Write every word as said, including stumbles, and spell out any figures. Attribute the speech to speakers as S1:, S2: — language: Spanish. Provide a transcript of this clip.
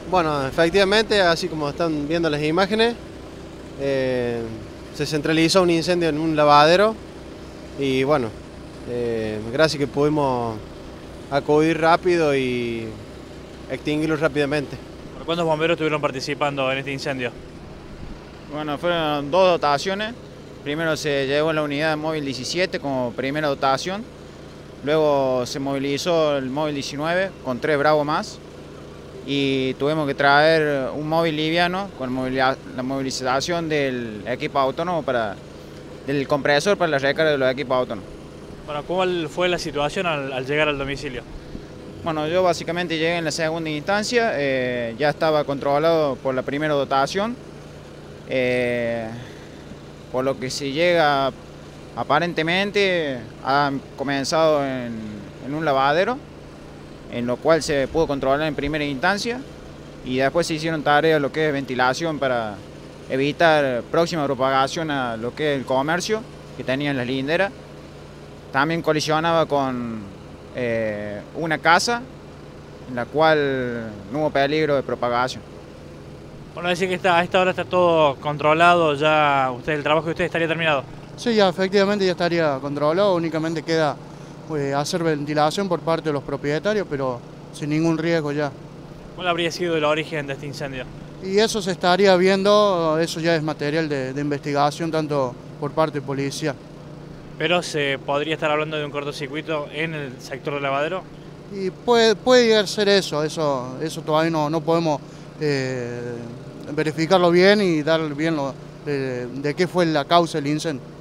S1: Bueno, efectivamente, así como están viendo las imágenes, eh, se centralizó un incendio en un lavadero y bueno, eh, gracias que pudimos acudir rápido y extinguirlo rápidamente.
S2: ¿Por cuántos bomberos estuvieron participando en este incendio?
S3: Bueno, fueron dos dotaciones. Primero se llevó la unidad móvil diecisiete como primera dotación. Luego se movilizó el móvil diecinueve con tres Bravo más. Y tuvimos que traer un móvil liviano con la movilización del equipo autónomo, para, del compresor para la recarga de los equipos autónomos.
S2: Bueno, ¿cuál fue la situación al, al llegar al domicilio?
S3: Bueno, yo básicamente llegué en la segunda instancia, eh, ya estaba controlado por la primera dotación, eh, por lo que si llega aparentemente ha comenzado en, en un lavadero, en lo cual se pudo controlar en primera instancia y después se hicieron tareas lo que es ventilación para evitar próxima propagación a lo que es el comercio que tenían las linderas. También colisionaba con eh, una casa en la cual no hubo peligro de propagación.
S2: Bueno, decir que está, a esta hora está todo controlado, ya usted, el trabajo de usted estaría terminado.
S4: Sí, ya efectivamente ya estaría controlado, únicamente queda eh, hacer ventilación por parte de los propietarios, pero sin ningún riesgo ya.
S2: ¿Cuál habría sido el origen de este incendio?
S4: Y eso se estaría viendo, eso ya es material de, de investigación tanto por parte de policía.
S2: ¿Pero se podría estar hablando de un cortocircuito en el sector del lavadero?
S4: Y puede, puede llegar a ser eso, eso, eso todavía no, no podemos eh, verificarlo bien y dar bien lo, de, de qué fue la causa del incendio.